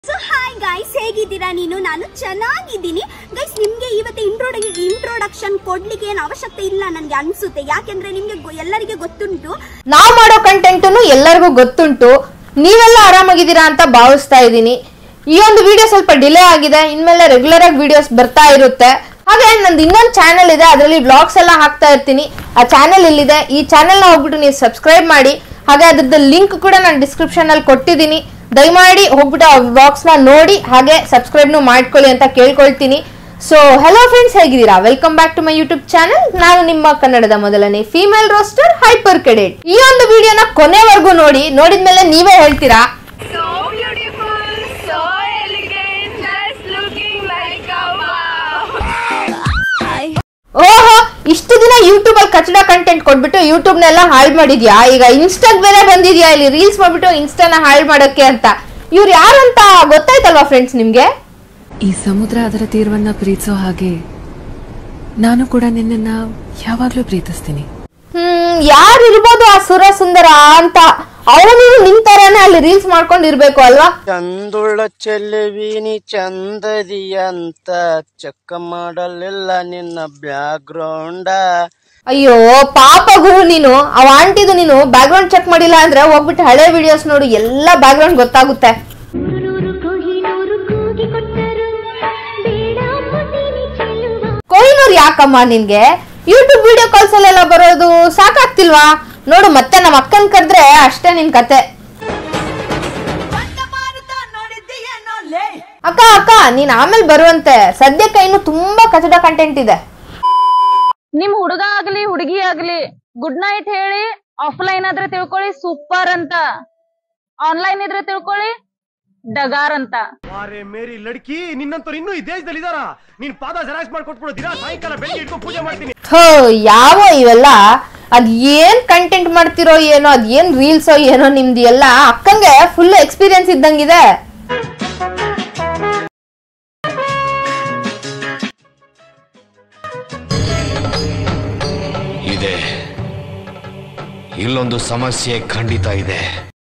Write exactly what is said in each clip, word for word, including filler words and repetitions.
So hi guys, ಹೇಗಿದ್ದೀರಾ ನೀನು? ನಾನು ಚೆನ್ನಾಗಿದ್ದೀನಿ ಗೈಸ್. ನಿಮಗೆ ಇವತ್ತು ಇಂಟ್ರೋಡ ಇಂಟ್ರೊಡಕ್ಷನ್ ಕೊಡ್ಲಿಕ್ಕೆ ಏನು ಅವಶ್ಯಕತೆ ಇಲ್ಲ ನನಗೆ ಅನ್ಸುತ್ತೆ. ಯಾಕೆಂದ್ರೆ ನಿಮಗೆ ಎಲ್ಲರಿಗೆ ಗೊತ್ತುಂಟು, ನಾವು ಮಾಡೋ ಕಂಟೆಂಟ್ ಎಲ್ಲರಿಗೂ ಗೊತ್ತುಂಟು. ನೀವೆಲ್ಲ ಆರಾಮಾಗಿದ್ದೀರಾ ಅಂತ ಭಾವಿಸ್ತಾ ಇದ್ದೀನಿ. ಈ ಒಂದು ವಿಡಿಯೋ ಸ್ವಲ್ಪ ಡಿಲೇ ಆಗಿದೆ, ಇನ್ಮೇಲೆ ರೆಗ್ಯುಲರ್ ಆಗಿ ವಿಡಿಯೋಸ್ ಬರ್ತಾ ಇರುತ್ತೆ. ಹಾಗೆ ನಂದು ಇನ್ನೊಂದು ಚಾನೆಲ್ ಇದೆ, ಅದರಲ್ಲಿ ಬ್ಲಾಗ್ಸ್ ಎಲ್ಲ ಹಾಕ್ತಾ ಇರ್ತೀನಿ. ಆ ಚಾನೆಲ್ ಇಲ್ಲಿದೆ, ಈ ಚಾನೆಲ್ನ ಹೋಗ್ಬಿಟ್ಟು ನೀವು ಸಬ್ಸ್ಕ್ರೈಬ್ ಮಾಡಿ. ಹಾಗೆ ಅದ್ರದ್ದು ಲಿಂಕ್ ಕೂಡ ನಾನು ಡಿಸ್ಕ್ರಿಪ್ಷನ್ ಅಲ್ಲಿ ಕೊಟ್ಟಿದ್ದೀನಿ. ದಯಮಾಡಿ ಹೋಗ್ಬಿಟ್ಟು ಆ ಬ್ಲಾಗ್ಸ್ ನ ನೋಡಿ ಹಾಗೆ ಸಬ್ಸ್ಕ್ರೈಬ್ ಮಾಡ್ಕೊಳ್ಳಿ ಅಂತ ಕೇಳ್ಕೊಳ್ತೀನಿ. ಸೊ ಹೆಲೋ ಫ್ರೆಂಡ್ಸ್, ಹೇಗಿದ್ದೀರಾ? Welcome back to my YouTube channel. ನಾನು ನಿಮ್ಮ ಕನ್ನಡದ ಮೊದಲನೇ ಫೀಮೇಲ್ ರೋಸ್ಟರ್ ಹೈಪರ್ ಕೆಡೆಟ್. ಈ ಒಂದು ವಿಡಿಯೋನ ಕೊನೆವರೆಗೂ ನೋಡಿ, ನೋಡಿದ್ಮೇಲೆ ನೀವೇ ಹೇಳ್ತೀರಾ ಓಹೋ ಇಷ್ಟು ದಿನ ಯೂಟ್ಯೂಬ್ ಅಲ್ಲಿ ಕಚಡ ಕಂಟೆಂಟ್ ಕೊಟ್ಬಿಟ್ಟು ಯೂಟ್ಯೂಬ್ ನೆಲ್ಲ ಹಾಳು ಮಾಡಿದ್ಯಾ, ಈಗ ಇನ್ಸ್ಟಾಗ್ ಬೇರೆ ಬಂದಿದ್ಯಾ, ಇಲ್ಲಿ ರೀಲ್ಸ್ ಮಾಡ್ಬಿಟ್ಟು ಇನ್ಸ್ಟಾನ ಹಾಳು ಮಾಡಕ್ಕೆ ಅಂತ. ಇವ್ರು ಯಾರಂತ ಗೊತ್ತಾಯ್ತಲ್ವಾ ಫ್ರೆಂಡ್ಸ್ ನಿಮ್ಗೆ? ಈ ಸಮುದ್ರ ಅದರ ತೀರವನ್ನ ಪ್ರೀತಿಸೋ ಹಾಗೆ ನಾನು ಕೂಡ ನಿನ್ನನ್ನ ಯಾವಾಗ್ಲೂ ಪ್ರೀತಿಸ್ತೀನಿ. ಹ್ಮ್ ಯಾರು ಇರ್ಬೋದು ಆ ಸುರ ಸುಂದರ ಅಂತ? ಅವನು ನಿಮ್ ತರಾನೇ ಅಲ್ಲಿ ರೀಲ್ಸ್ ಮಾಡ್ಕೊಂಡಿರ್ಬೇಕು ಅಲ್ವಾ? ಚಂದುಳ ಚೆಲುವಿನಿ ಚಂದದಿ ಅಂತ ಚೆಕ್ ಮಾಡಲಿಲ್ಲ ನಿನ್ನ ಬ್ಯಾಕ್ ಗ್ರೌಂಡ. ಅಯ್ಯೋ ಪಾಪ ಗುರು ನೀನು. ಅವ ಆಂಟಿದು ನೀನು ಬ್ಯಾಕ್ ಗ್ರೌಂಡ್ ಚೆಕ್ ಮಾಡಿಲ್ಲ ಅಂದ್ರೆ ಹೋಗ್ಬಿಟ್ಟು ಹಳೆ ವಿಡಿಯೋಸ್ ನೋಡು, ಎಲ್ಲ ಬ್ಯಾಕ್ ಗ್ರೌಂಡ್ ಗೊತ್ತಾಗುತ್ತೆ. ಕೊಹಿನೂರ್ ಯಾಕಮ್ಮ ನಿನ್ಗೆ? ಯೂಟ್ಯೂಬ್ ವಿಡಿಯೋ ಕಾಲ್ಸ್ ಅಲ್ಲೆಲ್ಲ ಬರೋದು ಸಾಕಾಗ್ತಿಲ್ವಾ? ನೋಡು ಮತ್ತೆ ನಮ್ಮ ಅಕ್ಕನ್ ಕರೆದ್ರೆ ಅಷ್ಟೇ ನಿನ್ ಕತೆ. ಅಕ್ಕ ಅಕ್ಕ ನೀನ್ ಆಮೇಲೆ ಬರುವಂತೆ, ಸದ್ಯಕ್ಕೆ ಇನ್ನು ತುಂಬಾ ಕಚಡ ಕಂಟೆಂಟ್ ಇದೆ. ನಿಮ್ ಹುಡುಗ ಆಗ್ಲಿ ಹುಡುಗಿ ಆಗ್ಲಿ ಗುಡ್ ನೈಟ್ ಹೇಳಿ ಆಫ್ಲೈನ್ ಆದ್ರೆ ತಿಳ್ಕೊಳ್ಳಿ ಸೂಪರ್ ಅಂತ, ಆನ್ಲೈನ್ ಇದ್ರೆ ತಿಳ್ಕೊಳ್ಳಿ ಡಗಾರ್ ಅಂತ. ಮೇರಿ ಲಡ್ಕಿ, ನಿನ್ನಂತವ್ರು ಇನ್ನೂ ಈ ದೇಶದಲ್ಲಿ ಇದಾರ? ನೀನ್ ಪಾದ ಜೆರಾಕ್ಸ್ ಮಾಡ್ಕೊಟ್ಬಿಡು, ದಿನ ಸಾಯಂಕಾಲ ಬೆಳಿಗ್ಗೆ ಇಟ್ಕೊಂಡು ಪೂಜೆ ಮಾಡ್ತೀನಿ. ಥೋ ಯಾವ ಇವೆಲ್ಲ? ಅದ್ ಏನ್ ಕಂಟೆಂಟ್ ಮಾಡ್ತಿರೋ ಏನೋ, ಅದ್ ಏನ್ ರೀಲ್ಸೋ ಏನೋ ನಿಮ್ದು ಎಲ್ಲ. ಅಕ್ಕಂಗೆ ಫುಲ್ ಎಕ್ಸ್ಪೀರಿಯನ್ಸ್ ಇದ್ದಂಗಿದೆ. ಇದೆ, ಇಲ್ಲೊಂದು ಸಮಸ್ಯೆ ಖಂಡಿತ ಇದೆ.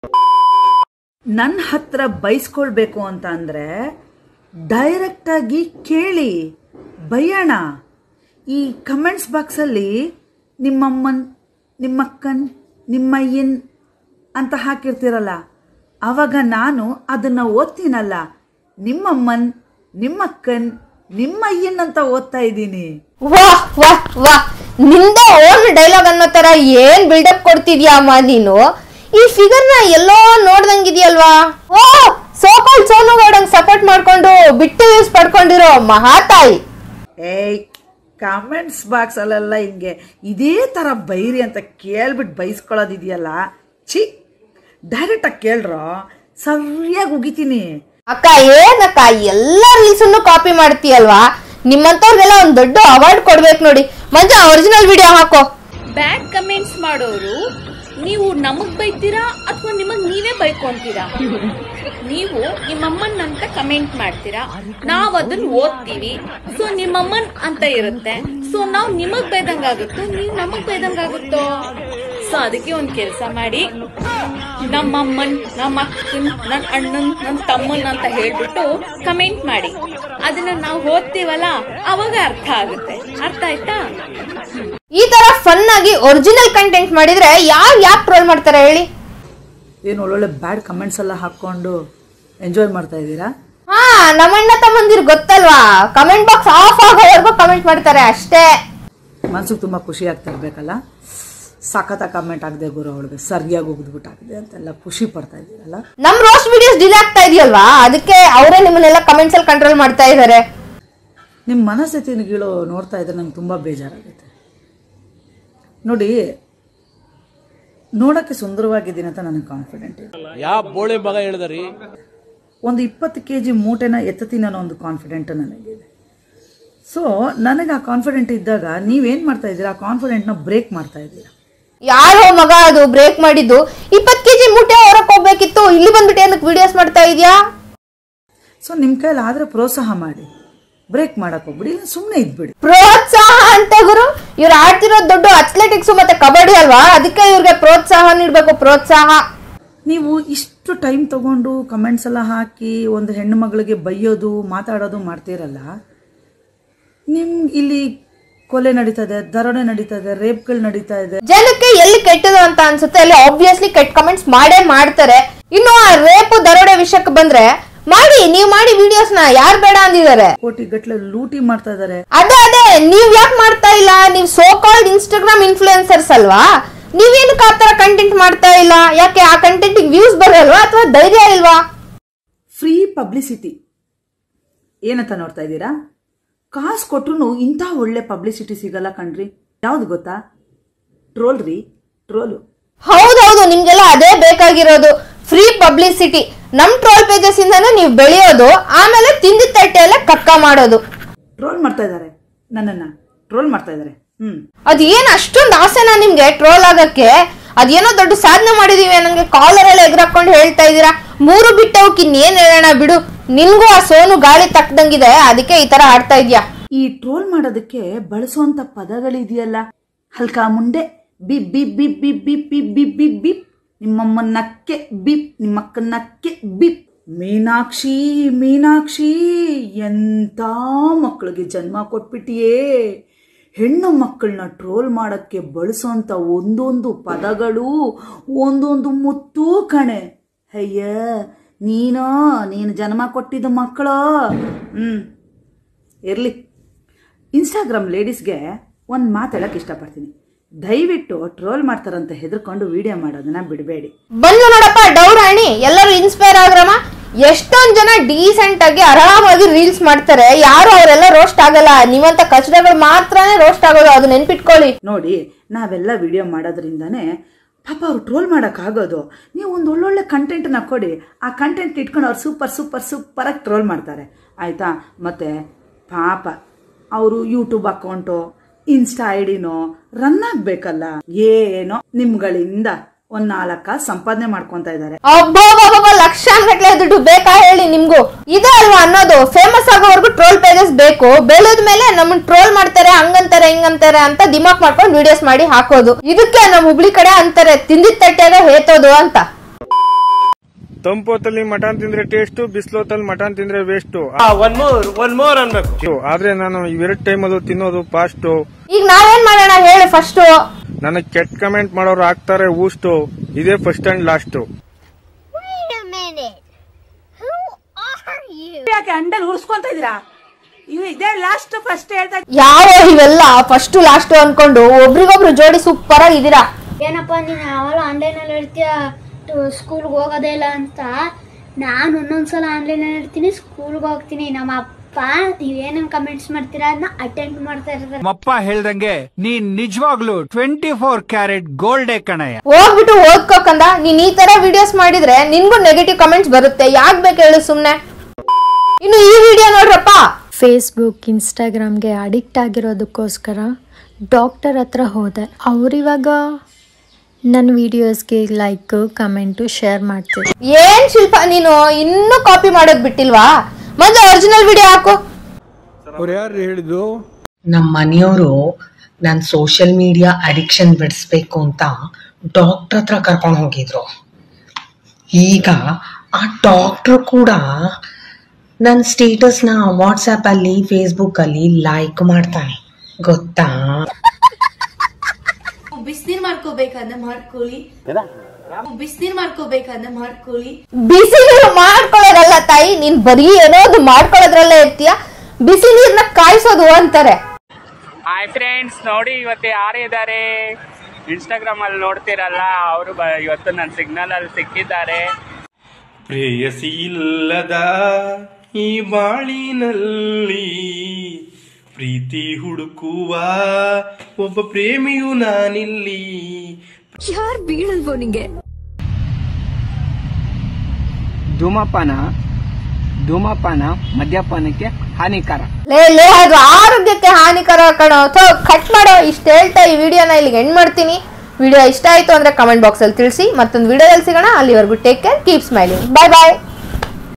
ನನ್ನ ಹತ್ರ ಬೈಸ್ಕೊಳ್ಬೇಕು ಅಂತ ಅಂದ್ರೆ ಡೈರೆಕ್ಟ್ ಆಗಿ ಕೇಳಿ ಬೈಯೋಣ. ಈ ಕಮೆಂಟ್ಸ್ ಬಾಕ್ಸಲ್ಲಿ ನಿಮ್ಮಮ್ಮನ್, ನಿಮ್ಮಕ್ಕನ್, ನಿಮ್ಮಯ್ಯನ್ ಅಂತ ಹಾಕಿರ್ತೀರಲ್ಲ, ಆವಾಗ ನಾನು ಅದನ್ನು ಓದ್ತೀನಲ್ಲ, ನಿಮ್ಮಮ್ಮನ್, ನಿಮ್ಮಕ್ಕನ್, ನಿಮ್ಮಯ್ಯನ್ ಅಂತ ಓದ್ತಾ ಇದ್ದೀನಿ. ವಾಹ್ ವಾಹ್ ವಾಹ್, ನಿಂದ ಓನ್ ಡೈಲಾಗ್ ಅನ್ನೋ ತರ ಏನ್ ಬಿಲ್ಡಪ್ ಕೊಡ್ತಿದ್ಯಾ ಅಮ್ಮ ನೀನು. ಈ ಫಿಗರ್ ನ ಎಲ್ಲೋ ನೋಡ್ದಂಗಿದ್ಯಲ್ವಾ? ಓ ಸೋಕಾಲ್ ಸೋನು ಗೌಡಂಗ್ ಸಪೋರ್ಟ್ ಮಾಡ್ಕೊಂಡು ಬಿಟ್ಟು ವ್ಯೂಸ್ ಪಡ್ಕೊಂಡಿರೋ ಮಹಾತಾಯಿ. ಏಯ್ ಕಾಮೆಂಟ್ಸ್ ಬಾಕ್ಸ್ ಅಲ್ಲೆಲ್ಲ ಹಿಂಗೆ ಇದೇ ತರ ಬೈರಿ ಅಂತ ಕೇಳ್ಬಿಟ್ಟು ಬೈಸ್ಕೊಳ್ಳೋದಿದೆಯಲ್ಲ, ಛೀ, ಡೈರೆಕ್ಟ್ ಆಗಿ ಕೇಳ್ರೋ, ಸರಿಯಾಗಿ ಉಗಿತೀನಿ. ಅಕ್ಕ ಏನಕ್ಕ ಎಲ್ಲ ರೀಲ್ಸನ್ನು ಕಾಪಿ ಮಾಡ್ತೀಯಲ್ವಾ? ನಿಮ್ಮಂತವ್ರಿಗೆಲ್ಲ ಒಂದ್ ದೊಡ್ಡ ಅವಾರ್ಡ್ ಕೊಡ್ಬೇಕು ನೋಡಿ. ಮಂಜ ಒರಿಜಿನಲ್ ವಿಡಿಯೋ ಹಾಕೋ. ಬ್ಯಾಡ್ ಕಮೆಂಟ್ಸ್ ಮಾಡೋರು ನೀವು ನಮಗ್ ಬೈತೀರಾ ಅಥವಾ ನಿಮಗ್ ನೀವೇ ಬೈಕೊಂತೀರಾ? ನೀವು ನಿಮ್ಮಮ್ಮನ್ ಅಂತ ಕಮೆಂಟ್ ಮಾಡ್ತೀರಾ, ನಾವ್ ಅದನ್ನ ಓದ್ತೀವಿ. ಸೊ ನಿಮ್ಮಮ್ಮನ್ ಅಂತ ಇರುತ್ತೆ, ಸೊ ನಾವ್ ನಿಮಗ್ ಬೈದಂಗಾಗುತ್ತೋ ನೀವ್ ನಮಗ್ ಬೈದಂಗಾಗುತ್ತೋ? ಸೊ ಅದಕ್ಕೆ ಒಂದ್ ಕೆಲ್ಸ ಮಾಡಿ, ನಮ್ಮಮ್ಮನ್, ನಮ್ಮ ಅಕ್ಕನ್, ನನ್ ಅಣ್ಣನ್, ನನ್ ತಮ್ಮನ್ ಅಂತ ಹೇಳ್ಬಿಟ್ಟು ಕಮೆಂಟ್ ಮಾಡಿ. ಅದನ್ನ ನಾವು ಓದ್ತೀವಲ್ಲ, ಅವಾಗ ಅರ್ಥ ಆಗುತ್ತೆ. ಅರ್ಥ ಆಯ್ತಾ? ಈ ತರ ಫನ್ ಆಗಿ ಒರಿಜಿನಲ್ ಕಂಟೆಂಟ್ ಮಾಡಿದ್ರೆ ಯಾರು ಯಾಕೆ ಟ್ರೋಲ್ ಮಾಡ್ತಾರೆ ಹೇಳಿ? ಏನು ಒಳ್ಳೊಳ್ಳೆ ಬ್ಯಾಡ್ ಕಮೆಂಟ್ಸ್ ಎಲ್ಲ ಹಾಕೊಂಡು ಎಂಜಾಯ್ ಮಾಡ್ತಾ ಇದ್ದೀರಾ? ಹಾ, ನಮ್ಮಣ್ಣ ತಮ್ಮಂದಿರ್ ಗೊತ್ತಲ್ವಾ, ಕಮೆಂಟ್ ಬಾಕ್ಸ್ ಆಫ್ ಆಗೋವರೆಗೂ ಕಮೆಂಟ್ ಮಾಡ್ತಾರೆ ಅಷ್ಟೇ. ಮನ್ಸಿಗೆ ತುಂಬಾ ಖುಷಿ ಆಗ್ತಾ ಇರ್ಬೇಕಲ್ಲ, ಸಖತ ಕಮೆಂಟ್ ಆಗದೆ ಗುರು ಅವಳಿಗೆ ಸರಿಯಾಗಿ ಹೋಗ್ಬಿಟ್ಟಾಗಿದೆ ಅಂತೆಲ್ಲ ಖುಷಿ ಪಡ್ತಾ ಇದ್ದೀರಲ್ಲ. ನಮ್ ರೋಸ್ಟ್ ವಿಡಿಯೋಸ್ ಡಿಲೇ ಆಗ್ತಾ ಇದೆಯಲ್ವಾ, ಅದಕ್ಕೆ ಅವರೇ ನಿಮ್ಮನ್ನೆಲ್ಲ ಕಮೆಂಟ್ಸ್ ಅಲ್ಲಿ ಕಂಟ್ರೋಲ್ ಮಾಡ್ತಾ ಇದ್ದಾರೆ. ನಿಮ್ಮ ಮನಸ್ಥಿತಿಗಳು ನೋಡ್ತಾ ಇದ್ರೆ ನಂಗೆ ತುಂಬ ಬೇಜಾರಾಗುತ್ತೆ. ನೋಡಿ, ನೋಡೋಕ್ಕೆ ಸುಂದರವಾಗಿದ್ದೀನಿ ಅಂತ ನನಗೆ ಕಾನ್ಫಿಡೆಂಟ್ ಇದೆ. ಯಾವ ಬೋಳೆ ಮಗ ಹೇಳಿದ್ರಿ? ಒಂದು ಇಪ್ಪತ್ತು ಕೆ ಜಿ ಮೂಟೆನ ಎತ್ತತೀನಿ ಅನ್ನೋ ಒಂದು ಕಾನ್ಫಿಡೆಂಟ್ ನನಗಿದೆ. ಸೊ ನನಗೆ ಆ ಕಾನ್ಫಿಡೆಂಟ್ ಇದ್ದಾಗ ನೀವೇನು ಮಾಡ್ತಾ ಇದ್ದೀರಾ? ಆ ಕಾನ್ಫಿಡೆಂಟ್ನ ಬ್ರೇಕ್ ಮಾಡ್ತಾ ಇದ್ದೀರಾ. ಯಾರೋ ಮಗ ಅದು ಬ್ರೇಕ್ ಮಾಡಿದ್ದು? ಇಪ್ಪತ್ತು ಕೆಜಿ ಮೂಟೆ ಹೊರಕ್ ಹೋಗ್ಬೇಕಿತ್ತು, ಇಲ್ಲಿ ಬಂದ್ಬಿಟ್ಟು ಏನಕ್ಕೆ ವಿಡಿಯೋಸ್ ಮಾಡ್ತಾ ಇದೀಯಾ? ಸೊ ನಿಮ್ ಕೈಲಿ ಆದ್ರೆ ಪ್ರೋತ್ಸಾಹ ಮಾಡಿ, ಬ್ರೇಕ್ ಮಾಡಕ್ ಹೋಗ್ಬಿಡಿ, ಸುಮ್ಮನೆ ಇದ್ಬಿಡಿ. ಪ್ರೋತ್ಸಾಹ ಅಂತ ಗುರು, ಇವ್ರು ಆಡ್ತಿರೋದು ದೊಡ್ಡ ಅಥ್ಲೆಟಿಕ್ಸ್ ಮತ್ತೆ ಕಬಡ್ಡಿ ಅಲ್ವಾ? ಅದಕ್ಕೆ ಇವ್ರಿಗೆ ಪ್ರೋತ್ಸಾಹ ನೀಡ್ಬೇಕು, ಪ್ರೋತ್ಸಾಹ. ನೀವು ಇಷ್ಟು ಟೈಮ್ ತಗೊಂಡು ಕಮೆಂಟ್ಸ್ ಎಲ್ಲ ಹಾಕಿ ಒಂದು ಹೆಣ್ಣು ಮಗಳಿಗೆ ಬೈಯೋದು ಮಾತಾಡೋದು ಮಾಡ್ತೀರಲ್ಲ, ನಿಮ್ಗೆ ಇಲ್ಲಿ ಕೊಲೆ ನಡೀತದೆ, ದರೋಡೆ ನಡೀತದೆ, ರೇಪ್ಗಳು ನಡೀತಾ ಇದೆ. ಜನಕ್ಕೆ ಎಲ್ಲಿ ಕೆಟ್ಟದು ಅಂತ ಅನ್ಸುತ್ತೆ ಅಲ್ಲಿ ಆಬ್ವಿಯಸ್ಲಿ ಕೆಟ್ಟ ಕಮೆಂಟ್ಸ್ ಮಾಡೇ ಮಾಡ್ತಾರೆ. ಇನ್ನು ಆ ರೇಪ್ ದರೋಡೆ ವಿಷಯಕ್ಕೆ ಬಂದ್ರೆ ಮಾಡಿ, ನೀವ್ ಮಾಡಿ ವಿಡಿಯೋಸ್ ನ ಯಾರು ಬೇಡ ಅಂದಿದ್ದಾರೆ. ಕೋಟಿ ಗಟ್ಲೆ ಲೂಟಿ ಮಾಡ್ತಾ ಇದಾರೆ. ಅದೇ ಅದೇ ನೀವ್ ಯಾಕೆ ಮಾಡ್ತಾ ಇಲ್ಲ? ನೀವ್ ಸೋ ಕಾಲ್ಡ್ ಇನ್ಸ್ಟಾಗ್ರಾಮ್ ಇನ್ಫ್ಲೂಯೆನ್ಸರ್ಸ್ ಅಲ್ವಾ, ನೀವೇನಕ್ಕೆ ಆ ತರ ಕಂಟೆಂಟ್ ಮಾಡ್ತಾ ಇಲ್ಲ? ಯಾಕೆ ಆ ಕಂಟೆಂಟ್ ವ್ಯೂಸ್ ಬರಲ್ವಾ ಅಥವಾ ಧೈರ್ಯ ಇಲ್ವಾ? ಫ್ರೀ ಪಬ್ಲಿಸಿಟಿ ಏನಂತ ನೋಡ್ತಾ ಇದ್ದೀರಾ? ಕಾಸು ಕೊಟ್ರು ಇಂಥ ಒಳ್ಳೆ ಪಬ್ಲಿಸಿಟಿ ಸಿಗಲ್ಲ ಕಣ್ರಿ. ಯಾವ್ದು ಗೊತ್ತಾ? ಟ್ರೋಲ್ ರೀ, ಟ್ರೋಲು. ಹೌದೌದು, ನಿಮ್ಗೆಲ್ಲ ಅದೇ ಬೇಕಾಗಿರೋದು, ಫ್ರೀ ಪಬ್ಲಿಸಿಟಿ. ನಮ್ ಟ್ರೋಲ್ ಪೇಜಸ್ ಇಂದಾನೆ ನೀವು ಬೆಳೆಯೋದು, ಆಮೇಲೆ ತಿಂದಿದ ತಟ್ಟೆ ಎಲ್ಲ ಕಕ್ಕ ಮಾಡೋದು. ಟ್ರೋಲ್ ಮಾಡ್ತಾ ಇದಾರೆ, ನನ್ನನ್ನ ಟ್ರೋಲ್ ಮಾಡ್ತಾ ಇದಾರೆ. ಹ್ಮ್ ಅದೇನ್ ಅಷ್ಟೊಂದು ಆಸೆನಾ ನಿಮ್ಗೆ ಟ್ರೋಲ್ ಆಗಕ್ಕೆ? ಅದೇನೋ ದೊಡ್ಡ ಸಾಧನೆ ಮಾಡಿದೀವಿ ನಂಗೆ ಕಾಲರ್ ಎಲ್ಲ ಎಗರಾಕೊಂಡು ಹೇಳ್ತಾ ಇದೀರಾ. ಮೂರು ಬಿಟ್ಟವಕ್ಕೆ ಇನ್ನೇನ್ ಹೇಳೋಣ ಬಿಡು, ನಿನ್ಗೂ ಆ ಸೋನು ಗಾಳಿ ತಕ್ಕದಂಗಿದೆ, ಅದಕ್ಕೆ ಈ ತರ ಆಡ್ತಾ ಇದ್ಯಾ. ಈ ಟ್ರೋಲ್ ಮಾಡೋದಕ್ಕೆ ಬಳಸುವಂತ ಪದಗಳಿದೆಯಲ್ಲ, ಹಲ್ಕಾ ಮುಂಡೆ, ಬಿಪ್ ಬಿಪ್ ಬಿಪ್ ಬಿಪ್ ಬಿಪ್ ಬಿಪ್ ಬಿಪ್ ಬಿಪ್ ಬಿಪ್, ನಿಮ್ಮಮ್ಮನಕ್ಕೆ ಬಿಪ್, ನಿಮ್ಮಕ್ಕನಕ್ಕೆ ಬಿಪ್. ಮೀನಾಕ್ಷಿ ಮೀನಾಕ್ಷಿ ಎಂತ ಮಕ್ಕಳಿಗೆ ಜನ್ಮ ಕೊಟ್ಬಿಟ್ಟಿಯೇ. ಹೆಣ್ಣು ಮಕ್ಕಳನ್ನ ಟ್ರೋಲ್ ಮಾಡಕ್ಕೆ ಬಳಸೋಂಥ ಒಂದೊಂದು ಪದಗಳು ಒಂದೊಂದು ಮುತ್ತು ಕಣೆ. ಅಯ್ಯ ನೀನೋ ನೀನು ಜನ್ಮ ಕೊಟ್ಟಿದ್ದ ಮಕ್ಕಳು. ಹ್ಮ್ ಇರ್ಲಿ. ಇನ್ಸ್ಟಾಗ್ರಾಮ್ ಲೇಡೀಸ್ಗೆ ಒಂದು ಮಾತಾಡಕ್ಕೆ ಇಷ್ಟಪಡ್ತೀನಿ, ದಯವಿಟ್ಟು ಟ್ರೋಲ್ ಮಾಡ್ತಾರಂತ ಹೆದರ್ಕೊಂಡು ವಿಡಿಯೋ ಮಾಡೋದನ್ನ ಬಿಡಬೇಡಿ. ಬಂದು ನೋಡಪ್ಪ ಡೌರಾಣಿ, ಎಲ್ಲರೂ ಇನ್ಸ್ಪೈರ್ ಆಗ್ರಮ್ಮ. ಎಷ್ಟೊಂದ್ ಜನ ಡೀಸೆಂಟ್ ಆಗಿ ಆರಾಮಾಗಿ ರೀಲ್ಸ್ ಮಾಡ್ತಾರೆ, ಯಾರು ಅವರೆಲ್ಲ ರೋಸ್ಟ್ ಆಗಲ್ಲ. ನೀವಂತ ಕಚಡಗಳು ಮಾತ್ರನೇ ರೋಸ್ಟ್ ಆಗೋದು, ಅದು ನೆನ್ಪಿಟ್ಕೊಳ್ಳಿ. ನೋಡಿ, ನಾವೆಲ್ಲ ವಿಡಿಯೋ ಮಾಡೋದ್ರಿಂದಾನೇ ಪಾಪ ಅವ್ರು ಟ್ರೋಲ್ ಮಾಡೋಕ್ಕಾಗೋದು. ನೀವು ಒಂದು ಒಳ್ಳೊಳ್ಳೆ ಕಂಟೆಂಟ್ನ ಕೊಡಿ, ಆ ಕಂಟೆಂಟ್ ಇಟ್ಕೊಂಡು ಅವ್ರು ಸೂಪರ್ ಸೂಪರ್ ಸೂಪರಾಗಿ ಟ್ರೋಲ್ ಮಾಡ್ತಾರೆ, ಆಯಿತಾ? ಮತ್ತು ಪಾಪ ಅವರು ಯೂಟ್ಯೂಬ್ ಅಕೌಂಟು ಇನ್ಸ್ಟಾ ಐ ಡಿನೋ ರನ್ ಆಗ್ಬೇಕಲ್ಲ, ಏನೋ ನಿಮ್ಗಳಿಂದ ಒಂದ್ ನಾಲ್ಕ ಸಂಪಾದನೆ ಮಾಡ್ಕೊಂತ ಇದಾರೆ. ಅಬ್ಬಬ್ಬಬ್ಬ, ಲಕ್ಷಾನ್ಗಟ್ಲೆ ದುಡ್ಡು ಬೇಕಾ ಹೇಳಿ ನಿಮ್ಗೂ? ಇದೇ ಅಲ್ವಾ ಅನ್ನೋದು, ಫೇಮಸ್ ಆಗೋವರೆಗೂ ಟ್ರೋಲ್ ಪೇಜಸ್ ಬೇಕು, ಬೆಳೆದ ಮೇಲೆ ನಮ್ಮನ್ನ ಟ್ರೋಲ್ ಮಾಡ್ತಾರೆ, ಹಂಗಂತಾರೆ ಹಿಂಗಂತಾರೆ ಅಂತ ದಿಮಾಕ್ ಮಾಡ್ಕೊಂಡು ವಿಡಿಯೋಸ್ ಮಾಡಿ ಹಾಕೋದು. ಇದಕ್ಕೆ ನಮ್ ಹುಬ್ಳಿ ಕಡೆ ಅಂತಾರೆ ತಿಂದಿದ ತಟ್ಟೆಗ ಹೇತೋದು ಅಂತ. ತಂಪೊತ್ತಲ್ಲಿ ಮಟನ್ ತಿಂದ್ರೆ ಟೇಸ್ಟ್, ಬಿಸಿಲೊತ್ತಲ್ಲಿ ಮಟನ್ ತಿಂದ್ರೆ waste. One more one more ಅನ್ಬೇಕು. ಆದ್ರೆ ನಾನು ಇವೆರಡು ಟೈಮ್ ಅದು ತಿನ್ನೋದು ಫಾಸ್ಟ್. ಈಗ ನಾವೇನ್ ಮಾಡೋಣ ಹೇಳಿ? ಫಸ್ಟ್ ನನಗ್ ಕೆಟ್ಟ ಕಮೆಂಟ್ ಮಾಡೋರು ಆಗ್ತಾರೆ ಊಷ್ಟು, ಇದೇ ಫಸ್ಟ್ ಅಂಡ್ ಲಾಸ್ಟ್. ಯಾಕೆ ಅಂಡಲ್ ಉರ್ಸ್ಕೊಂತ ಇದೀರಾ? ಇದೇ ಲಾಸ್ಟ್ ಫಸ್ಟ್ ಹೇಳ್ತಾ ಯಾವ ಇವೆಲ್ಲ ಫಸ್ಟ್ ಲಾಸ್ಟ್ ಅನ್ಕೊಂಡು ಒಬ್ರಿಗೊಬ್ರು ಜೋಡಿ ಸೂಪರ್ ಆಗಿದ್ದೀರಾ. ಏನಪ್ಪ ನೀನು ಯಾವಾಗ ಆನ್ಲೈನಲ್ಲಿ ಇರ್ತೀಯ, ಸ್ಕೂಲ್ಗೆ ಹೋಗೋದೇ ಇಲ್ಲ ಅಂತ. ನಾನು ಒಂದೊಂದ್ಸಲ ಆನ್ಲೈನಲ್ಲಿ ಇರ್ತೀನಿ, ಸ್ಕೂಲ್ಗೆ ಹೋಗ್ತೀನಿ. ನಮ್ಮ ಅಪ್ಪ ನೀವೇನೇನು ಕಮೆಂಟ್ಸ್ ಮಾಡ್ತೀರಾ ಅದನ್ನ ಅಟೆಂಡ್ ಮಾಡ್ತಾ ಇರ್ತಾರೆ. ನಮ್ಮಪ್ಪ ಹೇಳ್ದಂಗೆ ನೀನ್ ನಿಜವಾಗ್ಲು ಟ್ವೆಂಟಿ ಫೋರ್ ಕ್ಯಾರೆಟ್ ಗೋಲ್ಡೇ ಕಣಯ್ಯ. ಹೋಗ್ಬಿಟ್ಟು ಓದ್ಕೋಕಂದ, ನೀನ್ ಈ ತರ ವಿಡಿಯೋಸ್ ಮಾಡಿದ್ರೆ ನಿನ್ಗೂ ನೆಗೆಟಿವ್ ಕಮೆಂಟ್ಸ್ ಬರುತ್ತೆ, ಯಾಕ್ ಬೇಕು ಹೇಳು ಸುಮ್ನೆ. ಇನ್ನು ಈ ವಿಡಿಯೋ ನೋಡ್ರಪ್ಪ. ಫೇಸ್ಬುಕ್ ಇನ್ಸ್ಟಾಗ್ರಾಮ್ಗೆ ಅಡಿಕ್ಟ್ ಆಗಿರೋದಕ್ಕೋಸ್ಕರ ಡಾಕ್ಟರ್ ಹತ್ರ ಹೋದೆ. ಅವ್ರಿವಾಗ ನನ್ನ ವಿಡಿಯೋಸ್ಗೆ ಲೈಕ್ ಕಮೆಂಟು ಶೇರ್ ಮಾಡ್ತೀವಿ. ಏನ್ ಶಿಲ್ಪ ನೀನು ಇನ್ನೂ ಕಾಪಿ ಮಾಡೋದ್ ಬಿಟ್ಟಿಲ್ವಾ? ಮೊದಲು ಒರಿಜಿನಲ್ ವಿಡಿಯೋ ಹಾಕು. ಅವ್ರು ಯಾರು ಹೇಳಿದ್ದು? ನಮ್ಮ ಮನೆಯವರು ನಾನು ಸೋಷಿಯಲ್ ಮೀಡಿಯಾ ಅಡಿಕ್ಷನ್ ಬಿಡಿಸ್ಬೇಕು ಅಂತ ಡಾಕ್ಟರ್ ಹತ್ರ ಕರ್ಕೊಂಡು ಹೋಗಿದ್ರು. ಈಗ ಆ ಡಾಕ್ಟರ್ ಕೂಡ ನನ್ನ ಸ್ಟೇಟಸ್ನ ವಾಟ್ಸಪ್ಪಲ್ಲಿ ಫೇಸ್ಬುಕ್ಕಲ್ಲಿ ಲೈಕ್ ಮಾಡ್ತಾನೆ, ಗೊತ್ತಾ? ಬಿಸಿನೀರ್ ಮಾಡ್ಕೋಬೇಕಾದ್ರೆ ಮಾಡ್ಕೊಳ್ಳಿ, ಬಿಸಿನೀರ್ ಮಾಡ್ಕೋಬೇಕಾದ್ರೆ ಮಾಡ್ಕೊಳ್ಳಿ. ಬಿಸಿ ನೀರು ಮಾಡ್ಕೊಳ್ಳೋದಲ್ಲ ತಾಯಿ, ನೀನ್ ಬರೀ ಏನೋದು ಮಾಡ್ಕೊಳ್ಳೋದ್ರಲ್ಲೇ ಇರ್ತೀಯ. ಬಿಸಿ ನೀರ್ನ ಕಾಯಿಸೋದು ಅಂತಾರೆ. ಹಾಯ್ ಫ್ರೆಂಡ್ಸ್, ನೋಡಿ ಇವತ್ತು ಯಾರು ಇದ್ದಾರೆ ಇನ್ಸ್ಟಾಗ್ರಾಮ್ ಅಲ್ಲಿ ನೋಡ್ತಿರಲ್ಲ, ಅವರು ಇವತ್ತು ನನ್ನ ಸಿಗ್ನಲ್ ಅಲ್ಲಿ ಸಿಕ್ಕಿದ್ದಾರೆ. ಪ್ರೇಯಸಿ ಇಲ್ಲದ ಈ ಬಾಳಿನಲ್ಲಿ ಪ್ರೀತಿ ಹುಡುಕುವ ಒಬ್ಬ ಪ್ರೇಮಿಯು ನಾನಿಲ್ಲಿ. ಯಾರು ಬೀಳಲ್ವೋ ನಿಂಗೆ? ಧೂಮಪಾನ ಧೂಮಪಾನ ಮದ್ಯಪಾನಕ್ಕೆ ಹಾನಿಕರ. ಲೇ ಲೇ ಅದು ಆರೋಗ್ಯಕ್ಕೆ ಹಾನಿಕರ ಕಣೋ. ಕಟ್ ಮಾಡೋ. ಇಷ್ಟ ಹೇಳ್ತಾ ಈ ವಿಡಿಯೋನ ಇಲ್ಲಿಗೆ ಎಂಡ್ ಮಾಡ್ತೀನಿ. ವಿಡಿಯೋ ಇಷ್ಟ ಆಯ್ತು ಅಂದ್ರೆ ಕಮೆಂಟ್ ಬಾಕ್ಸ್ ಅಲ್ಲಿ ತಿಳಿಸಿ. ಮತ್ತೊಂದು ವಿಡಿಯೋದಲ್ಲಿ ಸಿಗೋಣ. ಅಲ್ಲಿವರೆಗೂ take care, keep smiling. Bye ಬಾಯ್.